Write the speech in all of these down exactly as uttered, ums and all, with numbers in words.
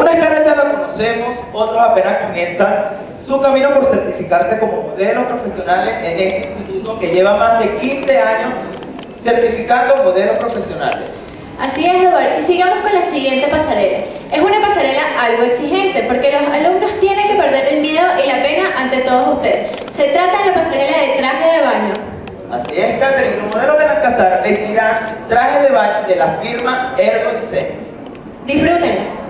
Algunas caras ya la conocemos, otros apenas comienzan su camino por certificarse como modelos profesionales en este instituto que lleva más de quince años certificando modelos profesionales. Así es, Eduardo, y sigamos con la siguiente pasarela. Es una pasarela algo exigente porque los alumnos tienen que perder el miedo y la pena ante todos ustedes. Se trata de la pasarela de traje de baño. Así es, Catherine, los modelos de Belalcázar vestirán trajes de baño de la firma Ergo Diseños. Disfrútenla.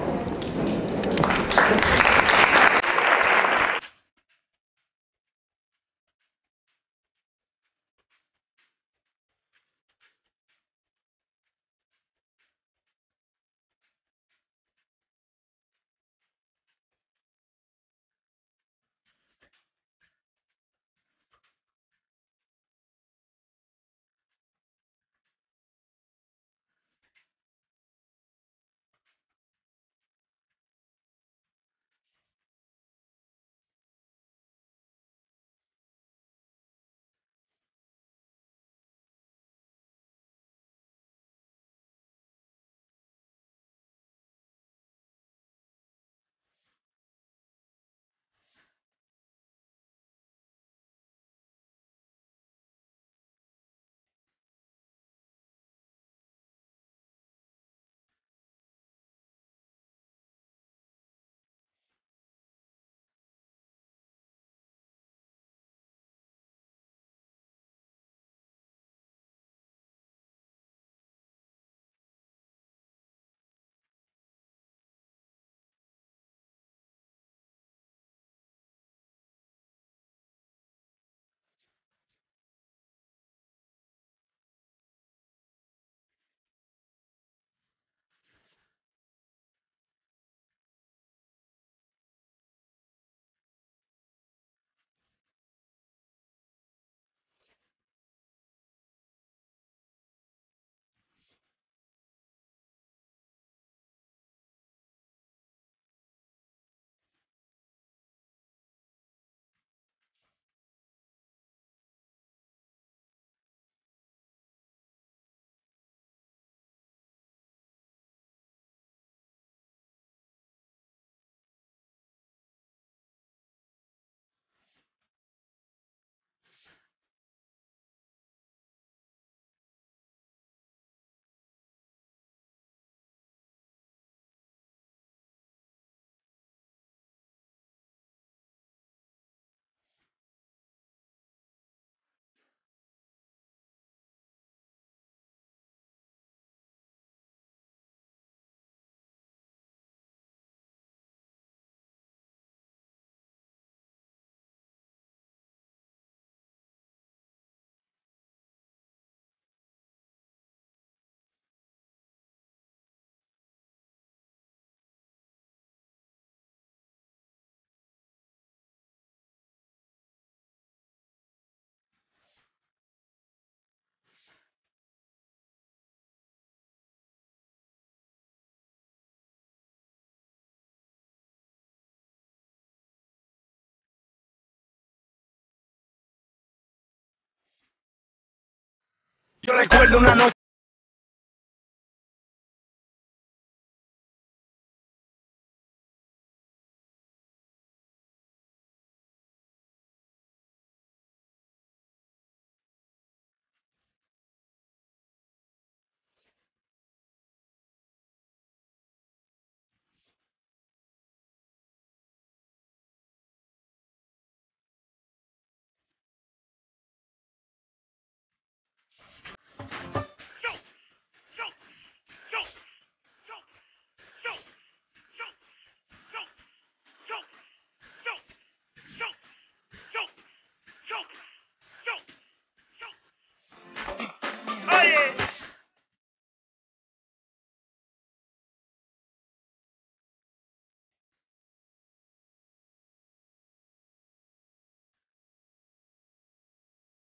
Yo recuerdo una noche.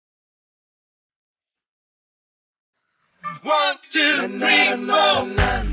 One, two, three, four.